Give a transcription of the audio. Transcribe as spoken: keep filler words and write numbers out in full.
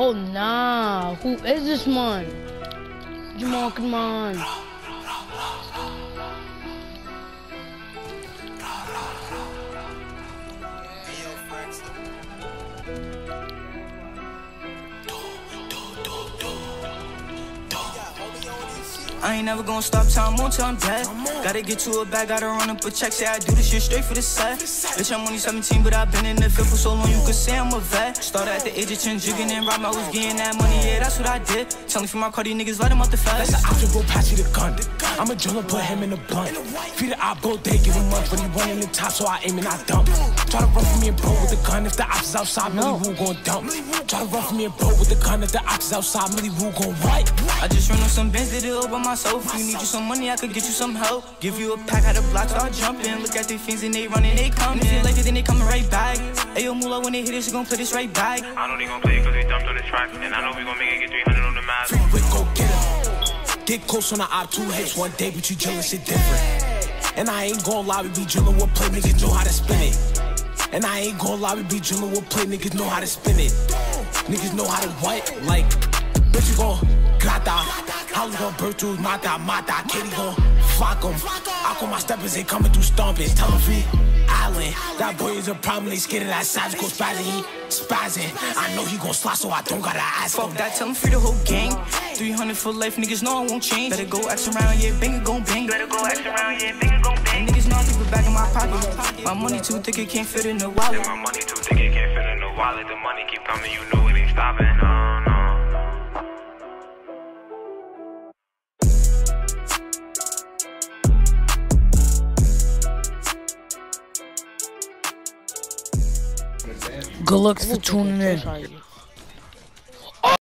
Oh nah, who is this man? Jamal, come on. I ain't never gonna stop till I'm on till I'm dead. Gotta get to a bag, gotta run up a check. Say I do this shit straight for the set. Bitch, I'm only seventeen, but I've been in the field for so long, you could say I'm a vet. Started at the age of ten, jigging and robbing, I was getting that money, yeah, that's what I did. Tell me for my car, these niggas let him out the fast. That's the option, go pass you the gun. I'ma drill and put him in the blunt. Feed the op all day, give him months, but he running the top, so I aim and I dump. Try to run from me and bro with the gun, if the ops is outside, Millie Woo gon' dump. Try to run from me and bro with the gun, if the ops is outside, Millie Woo gon' what? I just run on some bands, did it all by myself. If you need you some money, I could get you some help. Give you a pack, how the block start jumping. Look at their fins and they running, they coming. Feel like it, then they coming right back. Ayo, Mula, when they hit it, she gon' play this right back. I know they gon' play it cause they dumped on the track. And I know we gon' make it get three hundred on the map. Free quick, go get him. Get close on the op, two hits one day, but you drillin' shit different. And I ain't gon' lie, we be drillin' what play, niggas know how to spin it. And I ain't gon' lie, we be drillin' what play, niggas know how to spin it. Niggas know how to what? Like, bitch, you gon' grata. How we gon' burst through mata, mata, kitty gon' fuck em. I call my steppers, they coming through stomping. Tell them free island. That boy is a problem, they scared of that savage, go spazzing, he spazzing. I know he gon' slide, so I don't gotta ask him. Fuck that, tell him free the whole gang. three hundred for life, niggas know I won't change. Better go X around, yeah, Banga gon' bang. Better go X around, yeah, Banga gon' bang. Niggas know I keep it back in my pocket. My money too thick, it can't fit in the wallet. My money too thick, it can't fit in the wallet. The money keep coming, you know it ain't stopping. No, no. Good luck for tuning in.